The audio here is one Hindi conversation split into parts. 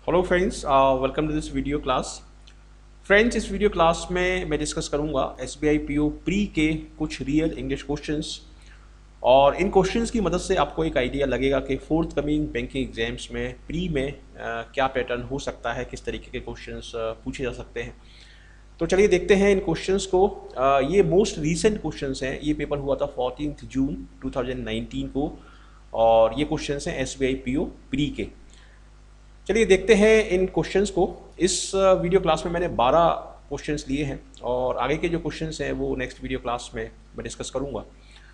Hello friends, welcome to this video class. Friends, इस वीडियो क्लास में मैं डिस्कस करूंगा एसबीआई पीओ प्री के कुछ रियल इंग्लिश क्वेश्चंस। और इन क्वेश्चंस की मदद से आपको एक आइडिया लगेगा कि फोर्थ कमिंग बैंकिंग एग्जाम्स में प्री में क्या पैटर्न हो सकता है, किस तरीके के क्वेश्चंस पूछे जा सकते हैं। तो चलिए देखते हैं इन क्वेश्चंस को। ये मोस्ट रीसेंट क्वेश्चंस हैं। ये पेपर हुआ था 14 जून 2019 को और ये क्वेश्चंस हैं एसबीआई पीओ प्री के। चलिए देखते हैं इन क्वेश्चंस को। इस वीडियो क्लास में मैंने 12 क्वेश्चंस लिए हैं और आगे के जो क्वेश्चंस हैं वो नेक्स्ट वीडियो क्लास में मैं डिस्कस करूंगा।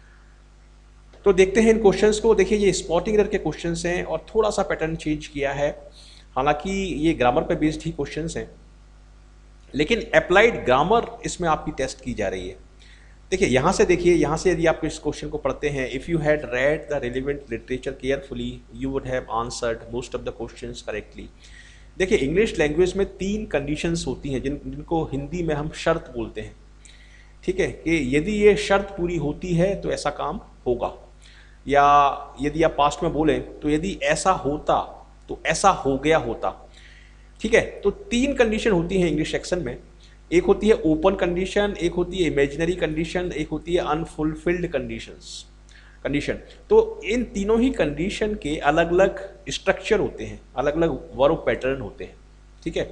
तो देखते हैं इन क्वेश्चंस को। देखिए, ये स्पॉटिंग एरर के क्वेश्चंस हैं और थोड़ा सा पैटर्न चेंज किया है। हालांकि ये ग्रामर पे बेस्ड ही क्वेश्चंस हैं, लेकिन अप्लाइड ग्रामर इसमें आपकी टेस्ट की जा रही है। देखिए यहाँ से, देखिए यहाँ से यदि आप इस क्वेश्चन को पढ़ते हैं, if you had read the relevant literature carefully you would have answered most of the questions correctly. देखिए, इंग्लिश लैंग्वेज में 3 कंडीशंस होती हैं जिनको हिंदी में हम शर्त बोलते हैं। ठीक है, कि यदि ये शर्त पूरी होती है तो ऐसा काम होगा, या यदि आप पास्ट में बोलें तो यदि ऐसा होता तो ऐसा हो गया होता। ठीक है, तो 3 कंडीशन होती हैं इंग्लिश सेक्शन में। एक होती है ओपन कंडीशन, एक होती है इमेजिनरी कंडीशन, एक होती है अनफुलफिल्ड कंडीशन। तो इन तीनों ही कंडीशन के अलग अलग स्ट्रक्चर होते हैं, अलग अलग वर्ब पैटर्न होते हैं। ठीक है,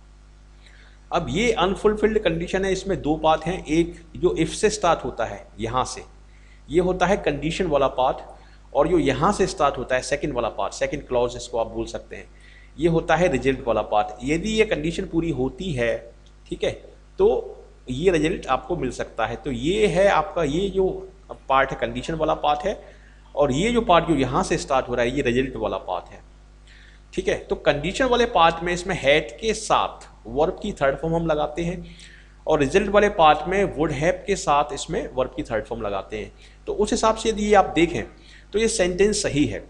अब ये अनफुलफिल्ड कंडीशन है, इसमें 2 पार्ट हैं। एक जो इफ से स्टार्ट होता है, यहाँ से ये होता है कंडीशन वाला पार्ट, और जो यहाँ से स्टार्ट होता है सेकंड वाला पार्ट, सेकंड क्लॉज इसको आप बोल सकते हैं, ये होता है रिजल्ट वाला पार्ट। यदि ये कंडीशन पूरी होती है, ठीक है, तो ये रिजल्ट आपको मिल सकता है। तो ये है आपका, ये जो पार्ट है कंडीशन वाला पार्ट है, और ये जो पार्ट जो यहाँ से स्टार्ट हो रहा है ये रिजल्ट वाला पार्ट है। ठीक है, तो कंडीशन वाले पार्ट में इसमें हैड के साथ वर्ब की थर्ड फॉर्म हम लगाते हैं, और रिजल्ट वाले पार्ट में वुड हैव के साथ इसमें वर्ब की थर्ड फॉर्म लगाते हैं। तो उस हिसाब से यदि ये आप देखें तो ये सेंटेंस सही है।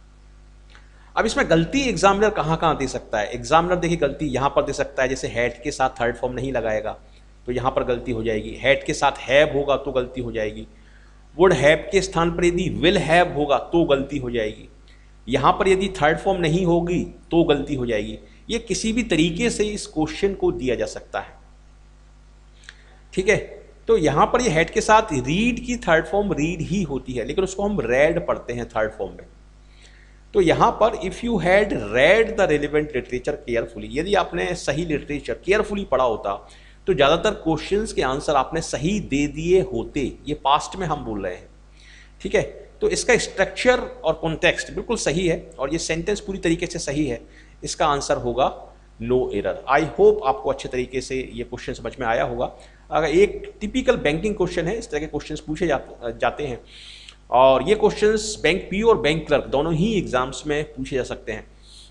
अब इसमें गलती एग्जामिनर कहाँ कहाँ दे सकता है? एग्जामिनर देखिए गलती यहाँ पर दे सकता है, जैसे हैड के साथ थर्ड फॉर्म नहीं लगाएगा तो यहाँ पर गलती हो जाएगी। हैड के साथ हैव होगा तो गलती हो जाएगी। वुड हैव के स्थान पर यदि विल हैव होगा तो गलती हो जाएगी। यहाँ पर यदि थर्ड फॉर्म नहीं होगी तो गलती हो जाएगी। ये किसी भी तरीके से इस क्वेश्चन को दिया जा सकता है। ठीक है, तो यहाँ पर ये हैड के साथ रीड की थर्ड फॉर्म रीड ही होती है, लेकिन उसको हम रेड पढ़ते हैं थर्ड फॉर्म में। तो यहाँ पर if you had read the relevant literature carefully, यदि आपने सही लिटरेचर केयरफुली पढ़ा होता तो ज़्यादातर क्वेश्चंस के आंसर आपने सही दे दिए होते। ये पास्ट में हम बोल रहे हैं। ठीक है, तो इसका स्ट्रक्चर और कॉन्टेक्स्ट बिल्कुल सही है और ये सेंटेंस पूरी तरीके से सही है। इसका आंसर होगा नो एरर। आई होप आपको अच्छे तरीके से ये क्वेश्चन समझ में आया होगा। अगर एक टिपिकल बैंकिंग क्वेश्चन है, इस तरह के क्वेश्चन पूछे जाते हैं, और ये क्वेश्चंस बैंक पीओ और बैंक क्लर्क दोनों ही एग्जाम्स में पूछे जा सकते हैं।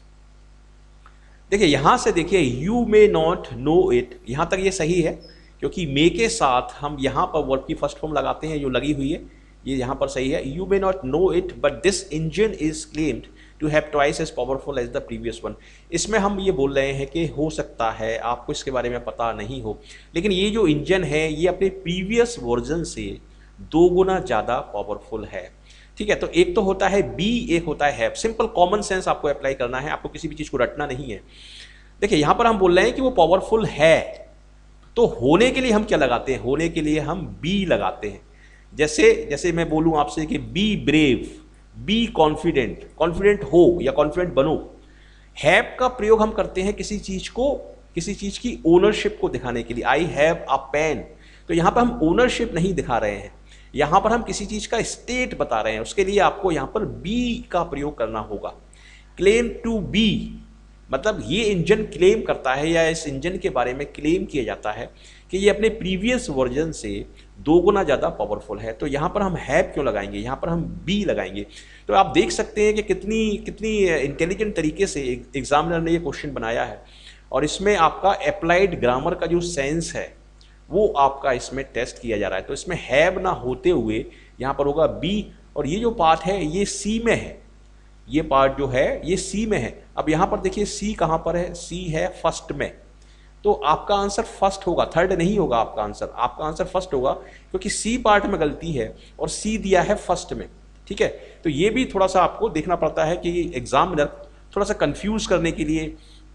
देखिए यहाँ से, देखिए you may not know it, यहाँ तक ये सही है, क्योंकि मे के साथ हम यहाँ पर वर्ब की फर्स्ट फॉर्म लगाते हैं जो लगी हुई है, ये यहाँ पर सही है। You may not know it but this engine is claimed to have twice as powerful as the previous one. इसमें हम ये बोल रहे हैं कि हो सकता है आपको इसके बारे में पता नहीं हो, लेकिन ये जो इंजन है ये अपने प्रीवियस वर्जन से 2 गुना ज़्यादा पावरफुल है। ठीक है, तो एक तो होता है बी, एक होता है हैव। सिंपल कॉमन सेंस आपको अप्लाई करना है, आपको किसी भी चीज़ को रटना नहीं है। देखिए यहाँ पर हम बोल रहे हैं कि वो पावरफुल है, तो होने के लिए हम क्या लगाते हैं? होने के लिए हम बी लगाते हैं। जैसे मैं बोलूँ आपसे कि be brave, be confident, confident हो या कॉन्फिडेंट बनो। हैव का प्रयोग हम करते हैं किसी चीज़ को, किसी चीज़ की ओनरशिप को दिखाने के लिए। आई हैव अ पेन, तो यहाँ पर हम ओनरशिप नहीं दिखा रहे हैं, यहाँ पर हम किसी चीज़ का स्टेट बता रहे हैं। उसके लिए आपको यहाँ पर बी का प्रयोग करना होगा। क्लेम टू बी मतलब ये इंजन क्लेम करता है, या इस इंजन के बारे में क्लेम किया जाता है कि ये अपने प्रीवियस वर्जन से 2 गुना ज़्यादा पावरफुल है। तो यहाँ पर हम हैव क्यों लगाएंगे? यहाँ पर हम बी लगाएंगे। तो आप देख सकते हैं कि कितनी इंटेलिजेंट तरीके से एग्जामिनर ने ये क्वेश्चन बनाया है, और इसमें आपका अप्लाइड ग्रामर का जो सेंस है वो आपका इसमें टेस्ट किया जा रहा है। तो इसमें हैव ना होते हुए यहाँ पर होगा बी, और ये जो पार्ट है ये सी में है, ये पार्ट जो है ये सी में है। अब यहाँ पर देखिए सी कहाँ पर है? सी है फर्स्ट में, तो आपका आंसर फर्स्ट होगा, थर्ड नहीं होगा आपका आंसर फर्स्ट होगा, क्योंकि सी पार्ट में गलती है और सी दिया है फर्स्ट में। ठीक है, तो ये भी थोड़ा सा आपको देखना पड़ता है कि एग्जामिनर थोड़ा सा कंफ्यूज करने के लिए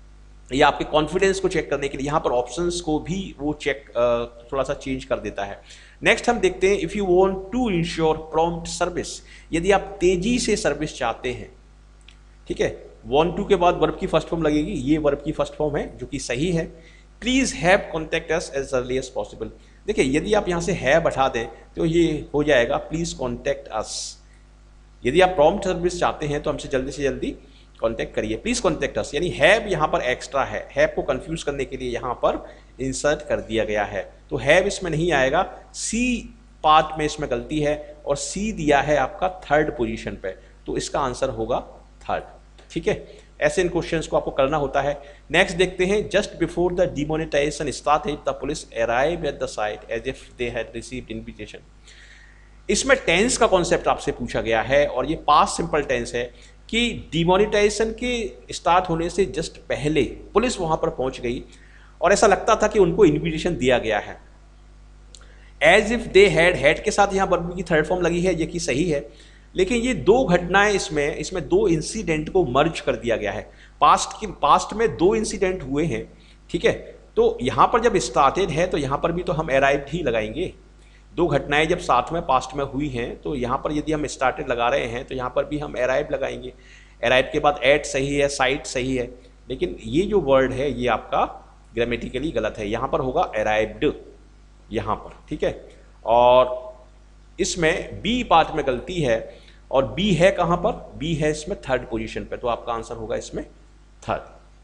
या आपके कॉन्फिडेंस को चेक करने के लिए यहाँ पर ऑप्शंस को भी वो चेक थोड़ा सा चेंज कर देता है। नेक्स्ट हम देखते हैं, if you want to ensure prompt service, यदि आप तेजी से सर्विस चाहते हैं, ठीक है, वांट टू के बाद वर्ब की फर्स्ट फॉर्म लगेगी, ये वर्ब की फर्स्ट फॉर्म है जो कि सही है। Please have contact us as early as possible. देखिए यदि आप यहाँ से हैव बैठा दें तो ये हो जाएगा प्लीज़ कॉन्टेक्ट अस। यदि आप प्रॉम्प्ट सर्विस चाहते हैं तो हमसे जल्दी से जल्दी कॉन्टैक्ट करिए, प्लीज़ कॉन्टैक्ट अस। यानी हैव यहाँ पर एक्स्ट्रा है, हैव को कंफ्यूज करने के लिए यहाँ पर इंसर्ट कर दिया गया है, तो हैव इसमें नहीं आएगा। सी पार्ट में इसमें गलती है और सी दिया है आपका थर्ड पोजीशन पे, तो इसका आंसर होगा थर्ड। ठीक है, ऐसे इन क्वेश्चंस को आपको करना होता है। नेक्स्ट देखते हैं, just before the demonetization started the police arrived at the site as if they had received invitation. इसमें टेंस का कॉन्सेप्ट आपसे पूछा गया है और ये पास्ट सिंपल टेंस है कि डिमोनेटाइजेशन के स्टार्ट होने से जस्ट पहले पुलिस वहां पर पहुंच गई और ऐसा लगता था कि उनको इन्विटेशन दिया गया है। एज इफ दे हैड के साथ यहाँ वर्ब की थर्ड फॉर्म लगी है, ये कि सही है, लेकिन ये दो घटनाएं इसमें दो इंसिडेंट को मर्ज कर दिया गया है। पास्ट में दो इंसिडेंट हुए हैं, ठीक है, तो यहाँ पर जब स्टार्टेड है तो यहाँ पर भी तो हम अराइव्ड ही लगाएंगे। दो घटनाएं जब साथ में पास्ट में हुई हैं तो यहाँ पर यदि हम स्टार्टेड लगा रहे हैं तो यहाँ पर भी हम अराइव लगाएंगे। अराइव के बाद एट सही है, साइट सही है, लेकिन ये जो वर्ड है ये आपका ग्रामेटिकली गलत है, यहाँ पर होगा अराइव्ड यहाँ पर, ठीक है। और इसमें बी पार्ट में गलती है और बी है कहाँ पर, बी है इसमें थर्ड पोजीशन पे, तो आपका आंसर होगा इसमें थर्ड।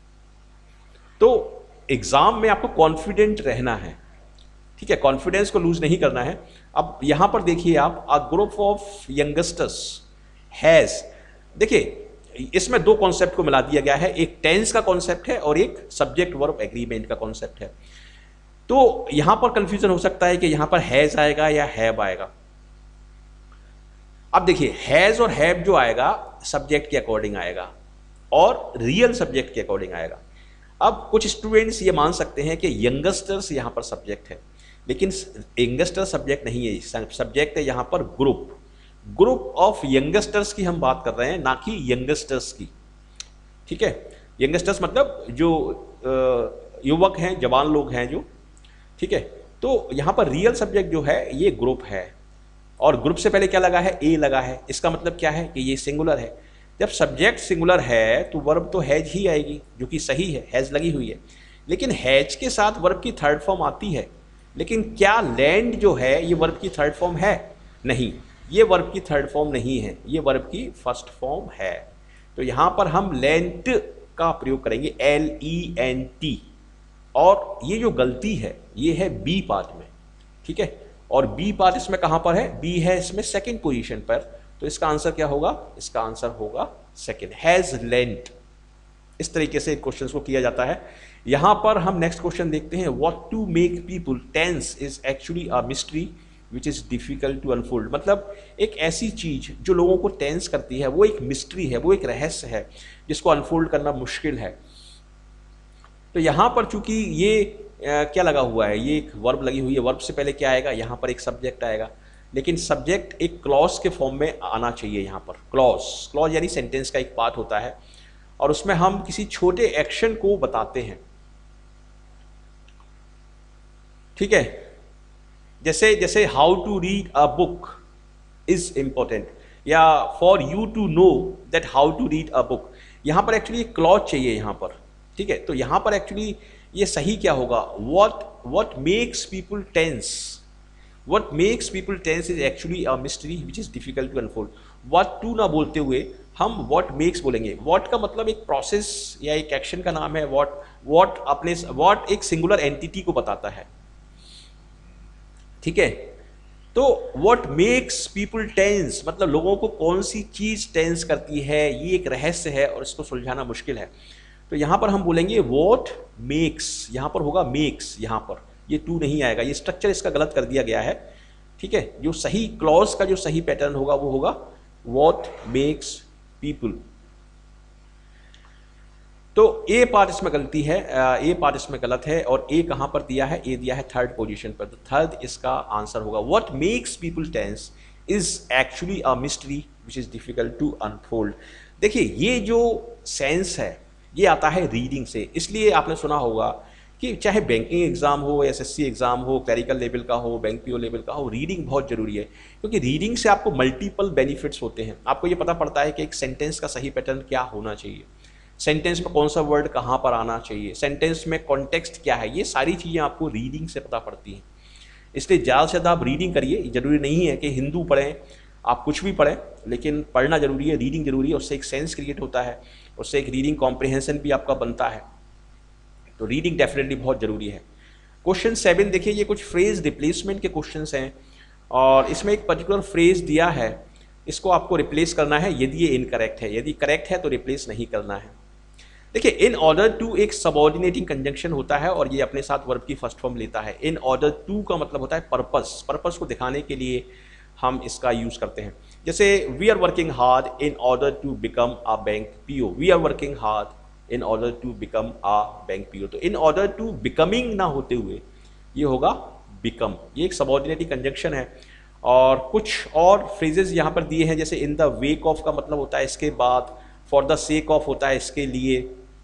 तो एग्जाम में आपको कॉन्फिडेंट रहना है, ठीक है, कॉन्फिडेंस को लूज नहीं करना है। अब यहां पर देखिए आप, a group of youngsters has, देखिए इसमें दो कॉन्सेप्ट को मिला दिया गया है, एक टेंस का कॉन्सेप्ट है और एक सब्जेक्ट वर्ब एग्रीमेंट का कॉन्सेप्ट है। तो यहां पर कंफ्यूजन हो सकता है कि यहां पर हैज आएगा या हैव आएगा। अब देखिए हैज और हैव जो आएगा सब्जेक्ट के अकॉर्डिंग आएगा और रियल सब्जेक्ट के अकॉर्डिंग आएगा। अब कुछ स्टूडेंट्स ये मान सकते हैं कि यंगस्टर्स यहां पर सब्जेक्ट है, लेकिन यंगस्टर सब्जेक्ट नहीं है, सब्जेक्ट है यहाँ पर ग्रुप ऑफ यंगस्टर्स की हम बात कर रहे हैं, ना कि यंगस्टर्स की, ठीक है। यंगस्टर्स मतलब जो युवक हैं, जवान लोग हैं जो, ठीक है। तो यहाँ पर रियल सब्जेक्ट जो है ये ग्रुप है और ग्रुप से पहले क्या लगा है, ए लगा है, इसका मतलब क्या है कि ये सिंगुलर है। जब सब्जेक्ट सिंगुलर है तो वर्ब तो हैज ही आएगी, जो कि सही है, हैज लगी हुई है, लेकिन हैज के साथ वर्ब की थर्ड फॉर्म आती है। लेकिन क्या लैंड जो है ये वर्ब की थर्ड फॉर्म है? नहीं, ये वर्ब की थर्ड फॉर्म नहीं है, ये वर्ब की फर्स्ट फॉर्म है। तो यहाँ पर हम लेंट का प्रयोग करेंगे, LENT, और ये जो गलती है ये है बी पार्ट में, ठीक है। और बी पार्ट इसमें कहाँ पर है, बी है इसमें सेकेंड पोजीशन पर, तो इसका आंसर क्या होगा, इसका आंसर होगा सेकेंड, हैज लेंट। इस तरीके से क्वेश्चंस को किया जाता है। यहां पर हम नेक्स्ट क्वेश्चन देखते हैं, what to make people tense is actually a mystery which is difficult to unfold. मतलब एक ऐसी चीज जो लोगों को टेंस करती है वो एक मिस्ट्री है, वो एक रहस्य है जिसको अनफोल्ड करना मुश्किल है। तो यहां पर चूंकि ये क्या लगा हुआ है, ये एक वर्ब लगी हुई है, वर्ब से पहले क्या आएगा, यहाँ पर एक सब्जेक्ट आएगा, लेकिन सब्जेक्ट एक क्लॉज के फॉर्म में आना चाहिए। यहाँ पर क्लॉज यानी सेंटेंस का एक पार्ट होता है और उसमें हम किसी छोटे एक्शन को बताते हैं, ठीक है। जैसे how to read a book is important, या for you to know that how to read a book, यहां पर एक्चुअली क्लॉज चाहिए यहाँ पर, ठीक है। तो यहां पर एक्चुअली ये सही क्या होगा, what makes people tense, what makes people tense is actually a mystery which is difficult to unfold। what to ना बोलते हुए हम what makes बोलेंगे। what का मतलब एक प्रोसेस या एक एक्शन का नाम है, what एक सिंगुलर एंटिटी को बताता है, ठीक है। तो what makes people tense मतलब लोगों को कौन सी चीज टेंस करती है, ये एक रहस्य है और इसको सुलझाना मुश्किल है। तो यहां पर हम बोलेंगे what makes, यहां पर होगा makes, यहां पर ये टू नहीं आएगा, ये स्ट्रक्चर इसका गलत कर दिया गया है, ठीक है। जो सही क्लॉज का जो सही पैटर्न होगा वो होगा what makes people। तो ए पार्ट इसमें गलती है, ए पार्ट इसमें गलत है और ए कहां पर दिया है, ए दिया है थर्ड पोजीशन पर, तो थर्ड इसका आंसर होगा। what makes people tense is actually a mystery which is difficult to unfold। देखिए ये जो सेंस है ये आता है रीडिंग से। इसलिए आपने सुना होगा कि चाहे बैंकिंग एग्जाम हो, एसएससी एग्जाम हो, क्लरिकल लेवल का हो, बैंक पीओ लेवल का हो, रीडिंग बहुत जरूरी है, क्योंकि रीडिंग से आपको मल्टीपल बेनिफिट्स होते हैं। आपको ये पता पड़ता है कि एक सेंटेंस का सही पैटर्न क्या होना चाहिए, सेंटेंस में कौन सा वर्ड कहाँ पर आना चाहिए, सेंटेंस में कॉन्टेक्स्ट क्या है, ये सारी चीज़ें आपको रीडिंग से पता पड़ती हैं। इसलिए ज़्यादा से ज़्यादा आप रीडिंग करिए। जरूरी नहीं है कि हिंदू पढ़ें, आप कुछ भी पढ़ें, लेकिन पढ़ना जरूरी है, रीडिंग जरूरी है। उससे एक सेंस क्रिएट होता है, उससे एक रीडिंग कॉम्प्रिहेंशन भी आपका बनता है। तो रीडिंग डेफिनेटली बहुत ज़रूरी है। क्वेश्चन 7 देखिए, ये कुछ फ्रेज रिप्लेसमेंट के क्वेश्चंस हैं और इसमें एक पर्टिकुलर फ्रेज दिया है, इसको आपको रिप्लेस करना है। यदि ये इनकरेक्ट है, यदि करेक्ट है तो रिप्लेस नहीं करना है। देखिए, इन ऑर्डर टू एक सबऑर्डिनेटिंग कंजंक्शन होता है और ये अपने साथ वर्ब की फर्स्ट फॉर्म लेता है। इन ऑर्डर टू का मतलब होता है पर्पस, पर्पस को दिखाने के लिए हम इसका यूज करते हैं। जैसे we are working hard in order to become a bank PO, we are working hard in order to become a bank PO. तो इन ऑर्डर टू बिकमिंग ना होते हुए ये होगा बिकम। ये एक सबऑर्डिनेटिंग कंजंक्शन है। और कुछ और फ्रेजेस यहाँ पर दिए हैं, जैसे इन द वेक ऑफ का मतलब होता है इसके बाद, फॉर द सेक ऑफ होता है इसके लिए।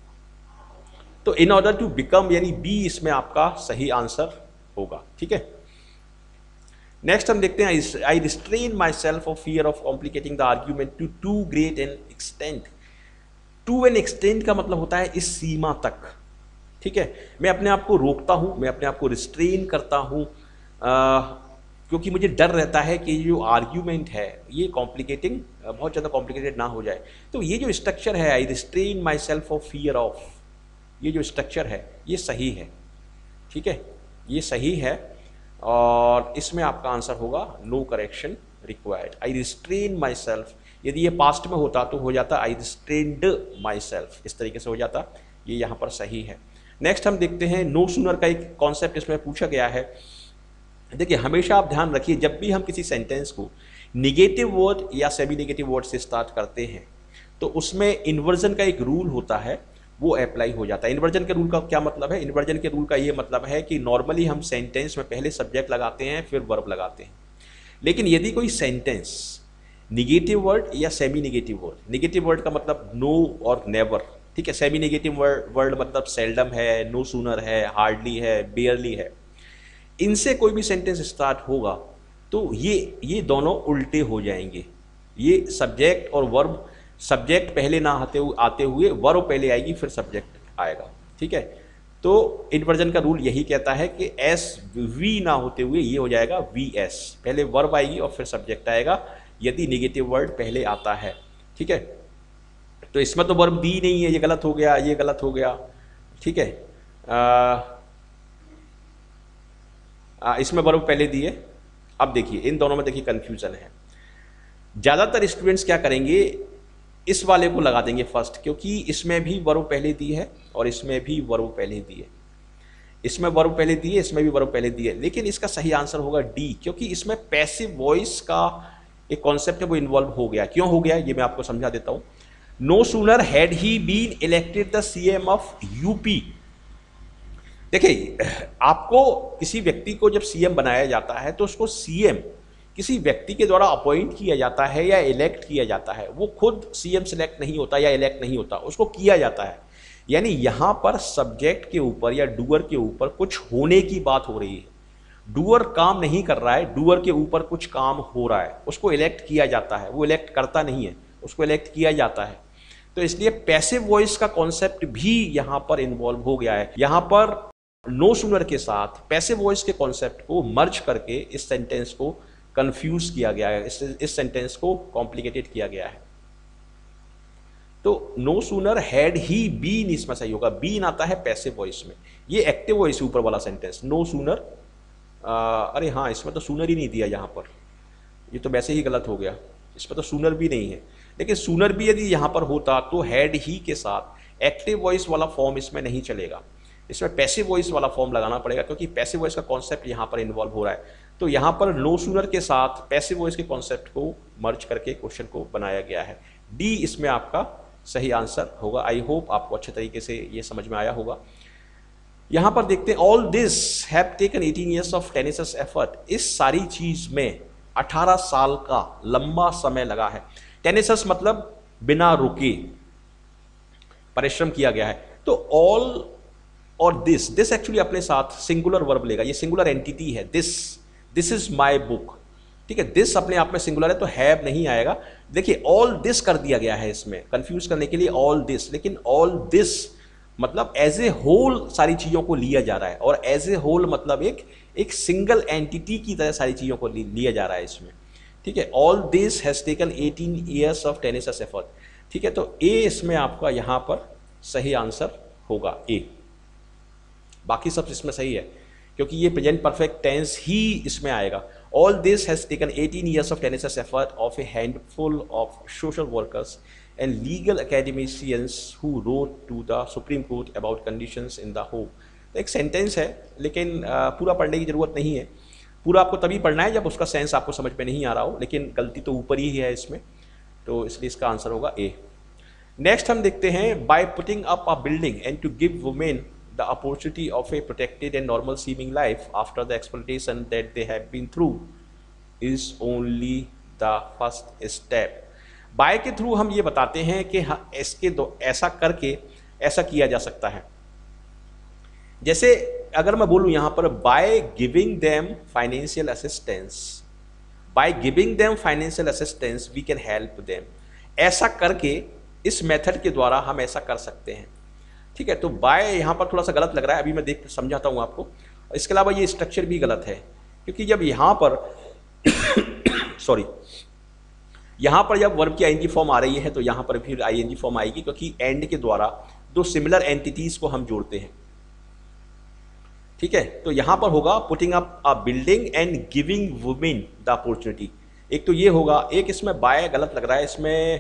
तो इन ऑर्डर टू बिकम यानी बी इसमें आपका सही आंसर होगा। ठीक है, नेक्स्ट हम देखते हैं, I restrain myself of fear of complicating the argument to too great an extent. To an extent का मतलब होता है इस सीमा तक। ठीक है, मैं अपने आप को रोकता हूं, मैं अपने आप को रिस्ट्रेन करता हूं, क्योंकि मुझे डर रहता है कि जो आर्ग्यूमेंट है ये कॉम्प्लिकेटिंग, बहुत ज़्यादा कॉम्प्लिकेटेड ना हो जाए। तो ये जो स्ट्रक्चर है, I restrain myself of fear of, ये जो स्ट्रक्चर है ये सही है। ठीक है, ये सही है और इसमें आपका आंसर होगा no correction required. I restrain myself, यदि ये पास्ट में होता तो हो जाता आई रिस्ट्रेन्ड माई सेल्फ, इस तरीके से हो जाता। ये यहाँ पर सही है। नेक्स्ट हम देखते हैं, नो सूनर का एक कॉन्सेप्ट इसमें पूछा गया है। देखिए, हमेशा आप ध्यान रखिए, जब भी हम किसी सेंटेंस को निगेटिव वर्ड या सेमी निगेटिव वर्ड से स्टार्ट करते हैं तो उसमें इन्वर्जन का एक रूल होता है, वो अप्लाई हो जाता है। इन्वर्जन के रूल का क्या मतलब है? इन्वर्जन के रूल का ये मतलब है कि नॉर्मली हम सेंटेंस में पहले सब्जेक्ट लगाते हैं फिर वर्ब लगाते हैं, लेकिन यदि कोई सेंटेंस निगेटिव वर्ड या semi negative word, negative word का मतलब नो और नेवर, ठीक है, सेमी निगेटिव वर्ड मतलब सेल्डम है, नो सूनर है, हार्डली है, बेयरली है, इनसे कोई भी सेंटेंस स्टार्ट होगा तो ये दोनों उल्टे हो जाएंगे। ये सब्जेक्ट और वर्ब, सब्जेक्ट पहले ना आते हुए वर्ब पहले आएगी फिर सब्जेक्ट आएगा। ठीक है, तो इन्वर्जन का रूल यही कहता है कि एस वी ना होते हुए ये हो जाएगा वी एस, पहले वर्ब आएगी और फिर सब्जेक्ट आएगा यदि निगेटिव वर्ड पहले आता है। ठीक है, तो इसमें तो वर्ब दी नहीं है, ये गलत हो गया, ये गलत हो गया। ठीक है, इसमें वर्ब पहले दिए। अब देखिए, इन दोनों में देखिए कंफ्यूजन है। ज़्यादातर स्टूडेंट्स क्या करेंगे, इस वाले को लगा देंगे फर्स्ट, क्योंकि इसमें भी वर्ब पहले दी है और इसमें भी वर्ब पहले दी है, इसमें वर्ब पहले दी है, इसमें भी वर्ब पहले दी है। लेकिन इसका सही आंसर होगा डी, क्योंकि इसमें पैसिव वॉइस का एक कॉन्सेप्ट है वो इन्वॉल्व हो गया। क्यों हो गया ये मैं आपको समझा देता हूँ। No sooner had he been elected the CM of UP. देखिए, आपको किसी व्यक्ति को जब सीएम बनाया जाता है तो उसको सीएम किसी व्यक्ति के द्वारा अपॉइंट किया जाता है या इलेक्ट किया जाता है। वो खुद सीएम सिलेक्ट नहीं होता या इलेक्ट नहीं होता, उसको किया जाता है। यानी यहाँ पर सब्जेक्ट के ऊपर या डूअर के ऊपर कुछ होने की बात हो रही है। डूअर काम नहीं कर रहा है, डूअर के ऊपर कुछ काम हो रहा है, उसको इलेक्ट किया जाता है। वो इलेक्ट करता नहीं है, उसको इलेक्ट किया जाता है। तो इसलिए पैसिव वॉइस का कॉन्सेप्ट भी यहाँ पर इन्वॉल्व हो गया है। यहाँ पर नो सूनर के साथ पैसिव वॉइस के कॉन्सेप्ट को मर्ज करके इस सेंटेंस को कंफ्यूज किया गया है, इस सेंटेंस को कॉम्प्लिकेटेड किया गया है। तो no sooner had he been इसमें सही होगा। बीन आता है पैसिव वॉइस में, ये एक्टिव वॉइस ऊपर वाला सेंटेंस। नो सूनर, अरे हाँ, इसमें तो सूनर ही नहीं दिया यहाँ पर, ये तो वैसे ही गलत हो गया, इसमें तो सूनर भी नहीं है। लेकिन सूनर भी यदि यहाँ पर होता तो हैड ही के साथ एक्टिव वॉइस वाला फॉर्म इसमें नहीं चलेगा, इसमें पैसिव वॉइस वाला फॉर्म लगाना पड़ेगा, क्योंकि पैसिव वॉइस का कॉन्सेप्ट यहाँ पर इन्वॉल्व हो रहा है। तो यहाँ पर नो सूनर के साथ पैसिव वॉइस के कॉन्सेप्ट को मर्ज करके क्वेश्चन को बनाया गया है। डी इसमें आपका सही आंसर होगा। आई होप आपको अच्छे तरीके से ये समझ में आया होगा। यहाँ पर देखते हैं, all this have taken 18 years of tenacious effort. इस सारी चीज में 18 साल का लंबा समय लगा है। टेनिसस मतलब बिना रुके, परिश्रम किया गया है। तो ऑल और दिस एक्चुअली अपने साथ सिंगुलर वर्ब लेगा, ये सिंगुलर एंटिटी है, दिस इज माई बुक, ठीक है। दिस अपने आप में सिंगुलर है तो हैव नहीं आएगा। देखिए ऑल दिस कर दिया गया है इसमें कंफ्यूज करने के लिए ऑल दिस, लेकिन ऑल दिस मतलब एज ए होल सारी चीज़ों को लिया जा रहा है, और एज ए होल मतलब एक सिंगल एंटिटी की तरह सारी चीज़ों को लिया जा रहा है इसमें, ठीक है। All this has taken 18 years of tenacious effort, ठीक है। तो ए इसमें आपका यहाँ पर सही आंसर होगा ए, बाकी सब इसमें सही है क्योंकि ये प्रेजेंट परफेक्ट टेंस ही इसमें आएगा। All this has taken 18 years of tenacious effort of a handful of social workers and legal academicians who wrote to the Supreme Court about conditions in the home। तो एक सेंटेंस है लेकिन पूरा पढ़ने की ज़रूरत नहीं है, पूरा आपको तभी पढ़ना है जब उसका सेंस आपको समझ में नहीं आ रहा हो, लेकिन गलती तो ऊपर ही है इसमें, तो इसलिए इसका आंसर होगा ए। नेक्स्ट हम देखते हैं, by putting up a building and to give women the opportunity of a protected and normal seeming life after the exploitation that they have been through is only the first step। By के थ्रू हम ये बताते हैं कि इसके ऐसा करके ऐसा किया जा सकता है। जैसे अगर मैं बोलूं यहां पर by giving them financial assistance, by giving them financial assistance we can help them, ऐसा करके इस मेथड के द्वारा हम ऐसा कर सकते हैं, ठीक है। तो बाय यहाँ पर थोड़ा सा गलत लग रहा है, अभी मैं देख समझाता हूँ आपको। इसके अलावा ये स्ट्रक्चर भी गलत है क्योंकि जब यहाँ पर सॉरी यहाँ पर जब वर्ब की आईएनजी फॉर्म आ रही है तो यहाँ पर भी आईएनजी फॉर्म आएगी क्योंकि एंड के द्वारा दो सिमिलर एंटिटीज को हम जोड़ते हैं, ठीक है। तो यहाँ पर होगा putting up a building and giving women the opportunity, एक तो ये होगा, एक इसमें बाय गलत लग रहा है, इसमें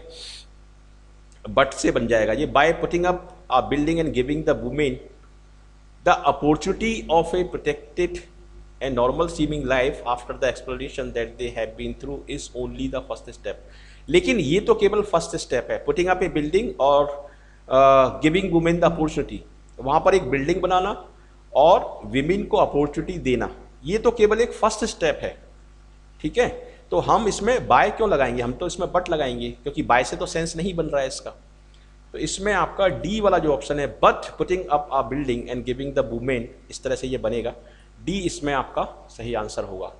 बट से बन जाएगा ये, by putting up a building and giving the women the opportunity of a protected and normal seeming life after the exploration that they have been through is only the first step। लेकिन ये तो केवल फर्स्ट स्टेप है, पुटिंग अप ए बिल्डिंग और गिविंग वुमेन द अपॉर्चुनिटी, वहाँ पर एक बिल्डिंग बनाना और विमेन को अपॉर्चुनिटी देना, ये तो केवल एक फर्स्ट स्टेप है, ठीक है। तो हम इसमें बाय क्यों लगाएंगे, हम तो इसमें बट लगाएंगे क्योंकि बाय से तो सेंस नहीं बन रहा है इसका। तो इसमें आपका डी वाला जो ऑप्शन है, but putting up a building and giving the women, इस तरह से ये बनेगा, डी इसमें आपका सही आंसर होगा।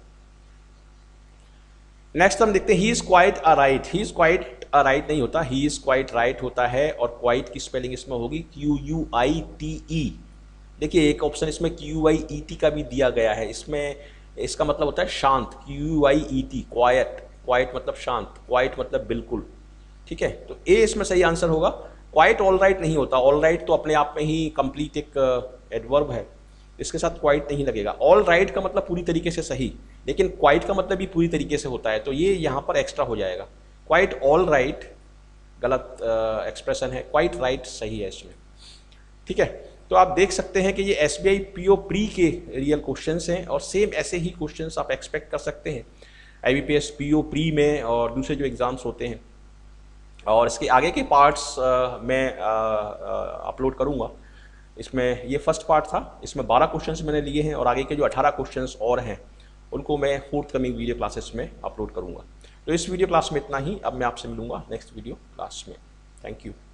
नेक्स्ट हम देखते हैं, he is quite a right, he is quite a right नहीं होता, ही इज क्वाइट राइट होता है, और क्वाइट की स्पेलिंग इसमें होगी QUITE। देखिए एक ऑप्शन इसमें QUIET का भी दिया गया है, इसमें इसका मतलब होता है शांत, QUIET क्वाइट, क्वाइट मतलब शांत, क्वाइट मतलब बिल्कुल, ठीक है। तो ए इसमें सही आंसर होगा। क्वाइट ऑल राइट नहीं होता, ऑल राइट तो अपने आप में ही कंप्लीट एक एडवर्ब है, इसके साथ क्वाइट नहीं लगेगा। ऑल राइट का मतलब पूरी तरीके से सही, लेकिन क्वाइट का मतलब भी पूरी तरीके से होता है, तो ये यहाँ पर एक्स्ट्रा हो जाएगा। क्वाइट ऑल राइट गलत एक्सप्रेशन है, क्वाइट राइट सही है इसमें, ठीक है। तो आप देख सकते हैं कि ये SBI PO प्री के रियल क्वेश्चंस हैं, और सेम ऐसे ही क्वेश्चंस आप एक्सपेक्ट कर सकते हैं IBPS PO प्री में और दूसरे जो एग्ज़ाम्स होते हैं। और इसके आगे के पार्ट्स मैं अपलोड करूँगा। इसमें ये फर्स्ट पार्ट था, इसमें 12 क्वेश्चंस मैंने लिए हैं, और आगे के जो 18 क्वेश्चंस और हैं उनको मैं फोर्थ कमिंग वीडियो क्लासेस में अपलोड करूँगा। तो इस वीडियो क्लास में इतना ही, अब मैं आपसे मिलूँगा नेक्स्ट वीडियो क्लास में। Thank you.